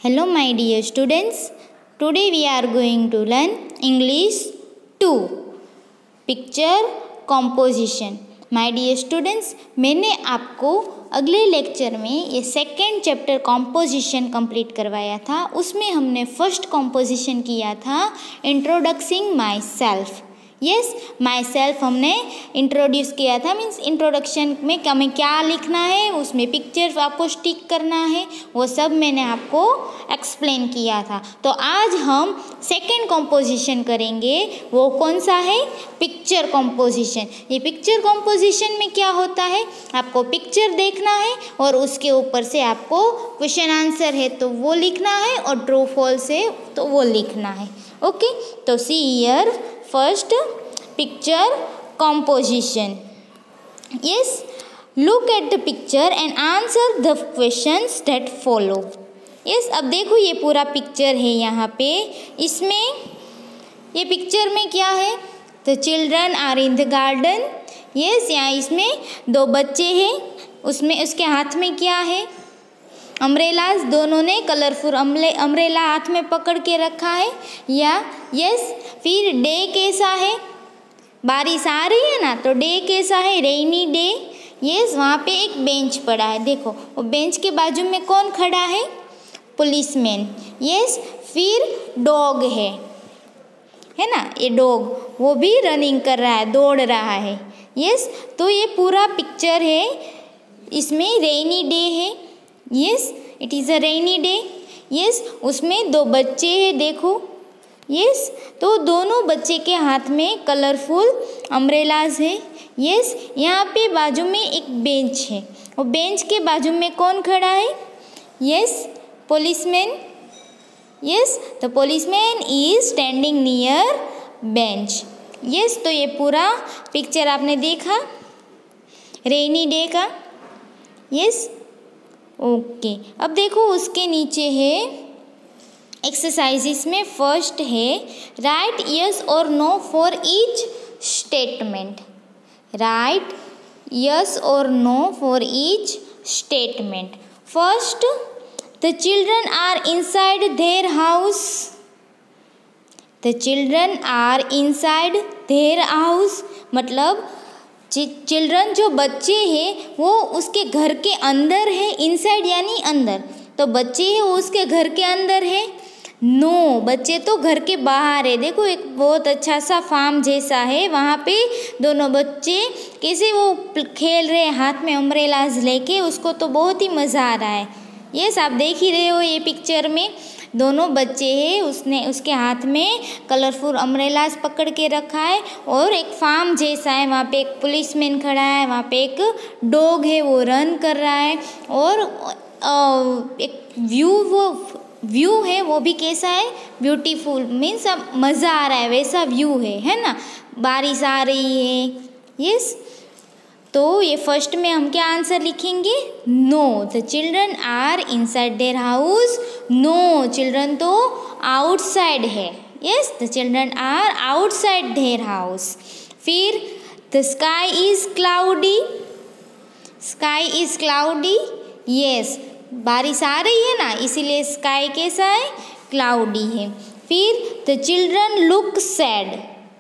Hello my dear students, today we are going to learn English 2 Picture Composition। My dear students, मैंने आपको अगले lecture में ये second chapter composition complete करवाया था। उसमें हमने फर्स्ट कॉम्पोजिशन किया था introducing myself. Yes, myself हमने इंट्रोड्यूस किया था। मीन्स इंट्रोडक्शन में हमें क्या लिखना है, उसमें पिक्चर आपको स्टिक करना है, वो सब मैंने आपको एक्सप्लेन किया था। तो आज हम सेकेंड कॉम्पोजिशन करेंगे। वो कौन सा है? Picture composition. ये पिक्चर कॉम्पोजिशन में क्या होता है, आपको पिक्चर देखना है और उसके ऊपर से आपको क्वेश्चन आंसर है तो वो लिखना है और ट्रू फॉल्स है तो वो लिखना है। ओके, तो see here first picture composition. Yes, look at the picture and answer the questions that follow. Yes, अब देखो ये पूरा पिक्चर है यहाँ पे। इसमें ये पिक्चर में क्या है? The children are in the garden. Yes, यहाँ इसमें दो बच्चे हैं, उसमें उसके हाथ में क्या है? अम्ब्रेलास। दोनों ने कलरफुल अम्ब्रेला हाथ में पकड़ के रखा है। या यस, फिर डे कैसा है? बारिश आ रही है ना, तो डे कैसा है? Rainy day. यस, वहाँ पे एक बेंच पड़ा है। देखो वो बेंच के बाजू में कौन खड़ा है? पुलिसमैन। यस, फिर डॉग है ना, ये डॉग वो भी रनिंग कर रहा है, दौड़ रहा है। यस, तो ये पूरा पिक्चर है। इसमें रेनी डे है। Yes, it is a rainy day. Yes, उसमें दो बच्चे हैं, देखो। यस, तो दोनों बच्चे के हाथ में कलरफुल अम्ब्रेलाज है। यस, यहाँ पे बाजू में एक बेंच है, वो बेंच के बाजू में कौन खड़ा है? Yes, policeman. Yes, the policeman is standing near bench. Yes, तो ये पूरा पिक्चर आपने देखा रेनी डे का। यस, ओके, अब देखो उसके नीचे है एक्सरसाइजेस में फर्स्ट है राइट यस और no for each statement. Right yes और no for each statement. First, the children are inside their house. The children are inside their house मतलब चिल्ड्रन जो बच्चे हैं वो उसके घर के अंदर है। इनसाइड यानी अंदर, तो बच्चे हैं वो उसके घर के अंदर है। नो, बच्चे तो घर के बाहर है। देखो एक बहुत अच्छा सा फार्म जैसा है, वहाँ पे दोनों बच्चे कैसे वो खेल रहे हैं हाथ में अम्ब्रेलाज लेके, उसको तो बहुत ही मज़ा आ रहा है। यस, आप देख ही रहे हो ये पिक्चर में दोनों बच्चे हैं, उसने उसके हाथ में कलरफुल अम्ब्रेलाज पकड़ के रखा है और एक फार्म जैसा है, वहाँ पे एक पुलिसमैन खड़ा है, वहाँ पे एक डॉग है वो रन कर रहा है और एक व्यू है वो भी कैसा है? ब्यूटीफुल। मीन्स अब मज़ा आ रहा है वैसा व्यू है ना, बारिश आ रही है। यस, तो ये फर्स्ट में हम क्या आंसर लिखेंगे? No, the children are inside their house. No, children तो आउटसाइड है। Yes, the children are outside their house. फिर the sky is cloudy. Sky is cloudy. Yes, बारिश आ रही है ना, इसीलिए स्काई कैसा है? क्लाउडी है। फिर the children look sad.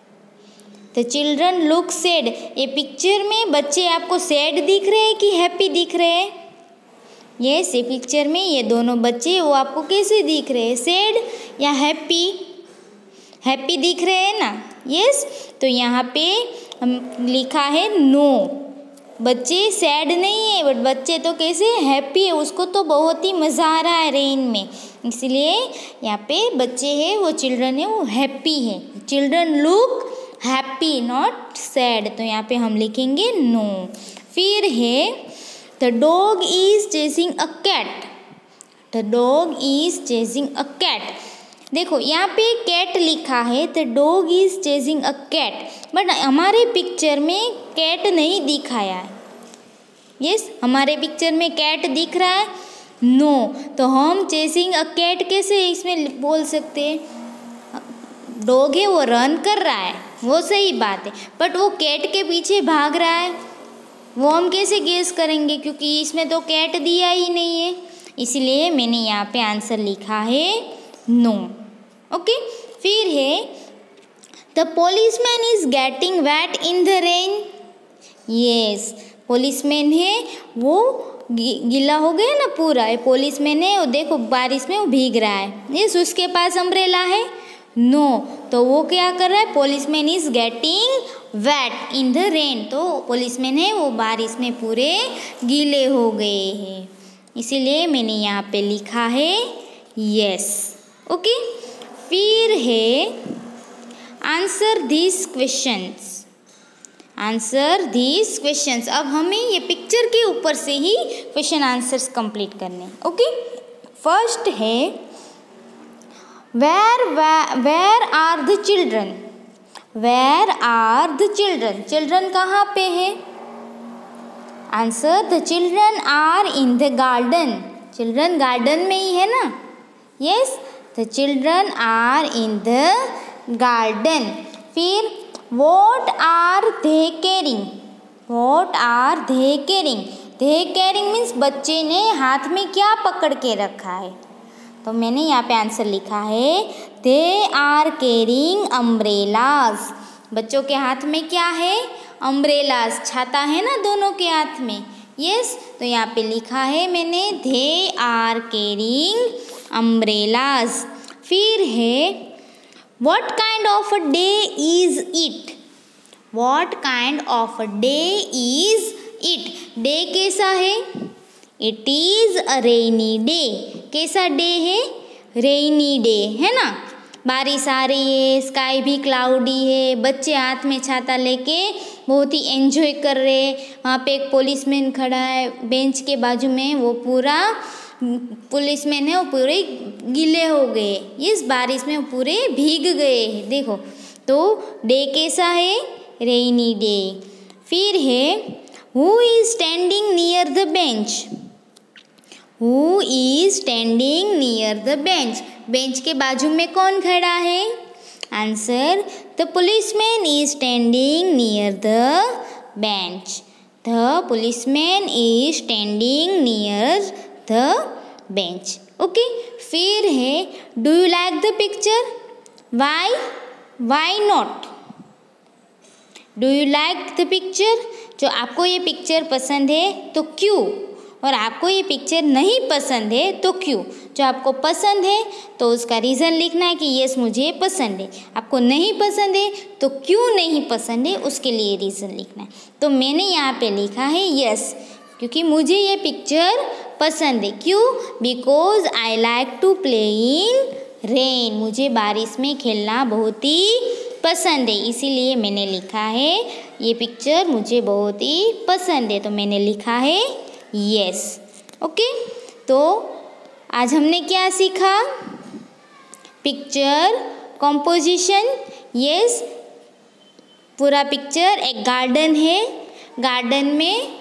The children look sad. ये पिक्चर में बच्चे आपको सैड दिख रहे हैं कि हैप्पी दिख रहे हैं? यस, ये पिक्चर में ये दोनों बच्चे वो आपको कैसे दिख रहे हैं? सैड या हैप्पी? हैप्पी दिख रहे हैं ना। यस, तो यहाँ पे हम लिखा है नो, बच्चे सैड नहीं है बट बच्चे तो कैसे हैप्पी है, उसको तो बहुत ही मज़ा आ रहा है रेन में, इसलिए यहाँ पे बच्चे हैं वो चिल्ड्रन है वो हैप्पी है। Children look happy not sad, तो यहाँ पे हम लिखेंगे नो। फिर है the dog is chasing a cat. The dog is chasing a cat. देखो यहाँ पे कैट लिखा है, the dog is chasing a cat, but हमारे पिक्चर में कैट नहीं दिखाया है। यस, हमारे पिक्चर में कैट दिख रहा है? नो, तो हम चेजिंग अ कैट कैसे इसमें बोल सकते हैं? डॉग है वो रन कर रहा है, वो सही बात है, बट वो कैट के पीछे भाग रहा है, वो हम कैसे गेस करेंगे? क्योंकि इसमें तो कैट दिया ही नहीं है। इसलिए मैंने यहाँ पे आंसर लिखा है नो। ओके, फिर है the policeman is getting wet in the rain. Yes, policeman है वो गीला हो गया ना पूरा, ये पोलिसमैन है वो देखो बारिश में वो भीग रहा है। यस, उसके पास अम्ब्रेला है? नो, तो वो क्या कर रहा है? Policeman is getting wet in the rain, तो पोलिसमैन है वो बारिश में पूरे गीले हो गए हैं, इसीलिए मैंने यहाँ पे लिखा है यस। ओके, फिर है answer this questions. Answer this questions. अब हमें ये पिक्चर के ऊपर से ही क्वेश्चन आंसर्स कंप्लीट करने। ओके, फर्स्ट है where are the children. Where are the children, children कहाँ पे है? Answer, the children are in the garden. Children garden में ही है ना? Yes, the children are in the garden. फिर what are they carrying. What are they carrying, they carrying means बच्चे ने हाथ में क्या पकड़ के रखा है, तो मैंने यहाँ पे आंसर लिखा है दे आर कैरिंग अम्ब्रेलाज। बच्चों के हाथ में क्या है? अम्ब्रेलाज, छाता है ना दोनों के हाथ में। यस, तो यहाँ पे लिखा है मैंने दे आर कैरिंग अम्ब्रेलाज। फिर है what kind of a day is it. What kind of a day is it, day कैसा है? It is a rainy day. कैसा डे है? रेनी डे है ना, बारिश आ रही है, स्काई भी क्लाउडी है, बच्चे हाथ में छाता लेके बहुत ही एंजॉय कर रहे हैं। वहाँ पे एक पुलिसमैन खड़ा है बेंच के बाजू में, वो पूरा पुलिसमैन है वो पूरे गीले हो गए, इस बारिश में वो पूरे भीग गए हैं देखो। तो डे कैसा है? Rainy day. फिर है who is standing near the bench. Who is standing near the bench, bench के बाजू में कौन खड़ा है? Answer, the policeman is standing near the bench. The policeman is standing near the bench. Okay, फिर है do you like the picture. Why, why not. Do you like the picture, जो आपको ये पिक्चर पसंद है तो क्यों, और आपको ये पिक्चर नहीं पसंद है तो क्यों। जो आपको पसंद है तो उसका रीज़न लिखना है कि यस मुझे पसंद है, आपको नहीं पसंद है तो क्यों नहीं पसंद है उसके लिए रीज़न लिखना है। तो मैंने यहाँ पे लिखा है यस, क्योंकि मुझे ये पिक्चर पसंद है। क्यों? Because I like to play in rain, मुझे बारिश में खेलना बहुत ही पसंद है, इसीलिए मैंने लिखा है ये पिक्चर मुझे बहुत ही पसंद है, तो मैंने लिखा है यस। ओके, तो आज हमने क्या सीखा? Picture composition. यस, पूरा पिक्चर एक गार्डन है, गार्डन में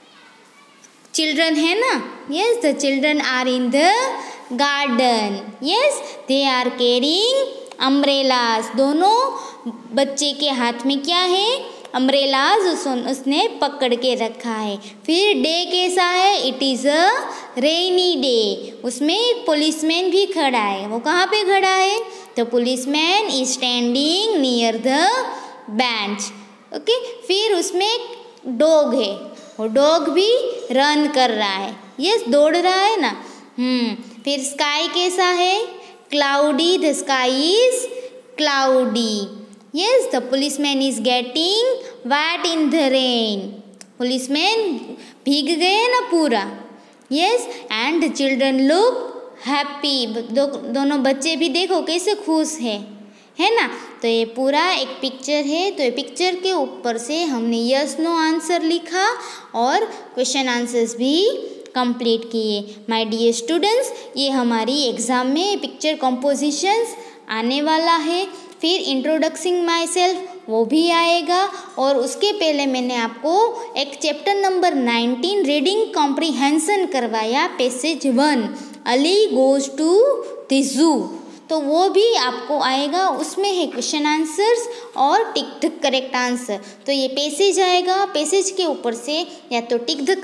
चिल्ड्रन है ना। Yes, the children are in the garden. Yes, they are carrying umbrellas, दोनों बच्चे के हाथ में क्या है? अम्ब्रेलाज उसने पकड़ के रखा है। फिर डे कैसा है? It is a rainy day, उसमें एक पुलिसमैन भी खड़ा है। वो कहाँ पे खड़ा है? तो policeman is standing near the bench. Okay, फिर उसमें एक डॉग है, वो डॉग भी रन कर रहा है, यस दौड़ रहा है ना। फिर स्काई कैसा है? Cloudy, the sky is cloudy. Yes, the policeman is getting wet in the rain. Policeman भीग गए ना पूरा। Yes, and the children look happy. दोनों बच्चे भी देखो कैसे खुश है ना। तो ये पूरा एक पिक्चर है, तो ये पिक्चर के ऊपर से हमने यस नो आंसर लिखा और क्वेश्चन आंसर्स भी कंप्लीट किए। माय डियर स्टूडेंट्स, ये हमारी एग्ज़ाम में पिक्चर कंपोजिशंस आने वाला है। फिर इंट्रोडक्सिंग माई सेल्फ वो भी आएगा, और उसके पहले मैंने आपको एक चैप्टर नंबर 19 रीडिंग कॉम्प्रिहेंशन करवाया, passage 1 Ali goes to the zoo, तो वो भी आपको आएगा। उसमें है क्वेश्चन आंसर्स और टिक द करेक्ट आंसर। तो ये पैसेज आएगा, पैसेज के ऊपर से या तो टिक द करेक्ट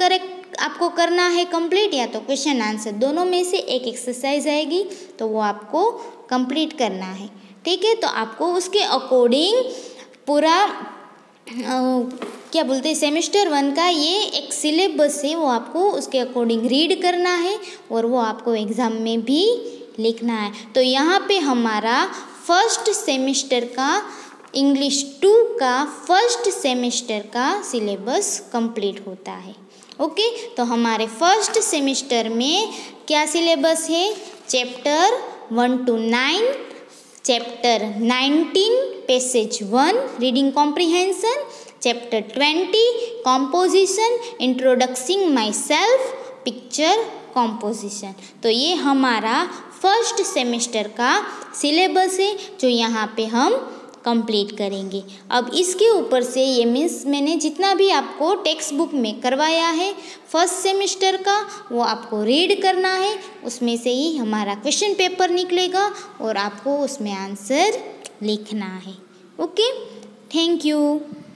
आपको करना है कंप्लीट, या तो क्वेश्चन आंसर दोनों में से एक एक्सरसाइज आएगी तो वो आपको कंप्लीट करना है। ठीक है, तो आपको उसके अकॉर्डिंग पूरा क्या बोलते हैं सेमेस्टर 1 का ये एक सिलेबस है, वो आपको उसके अकॉर्डिंग रीड करना है और वो आपको एग्ज़ाम में भी लिखना है। तो यहाँ पे हमारा फर्स्ट सेमेस्टर का इंग्लिश 2 का फर्स्ट सेमेस्टर का सिलेबस कंप्लीट होता है। ओके, तो हमारे फर्स्ट सेमेस्टर में क्या सिलेबस है? Chapter 1 to 9, chapter 19 passage 1 reading comprehension, chapter 20 composition, introducing myself, picture composition. तो ये हमारा फर्स्ट सेमेस्टर का सिलेबस है जो यहाँ पे हम कंप्लीट करेंगे। अब इसके ऊपर से ये मीन्स मैंने जितना भी आपको टेक्स्ट बुक में करवाया है फर्स्ट सेमेस्टर का वो आपको रीड करना है, उसमें से ही हमारा क्वेश्चन पेपर निकलेगा और आपको उसमें आंसर लिखना है। Okay, thank you.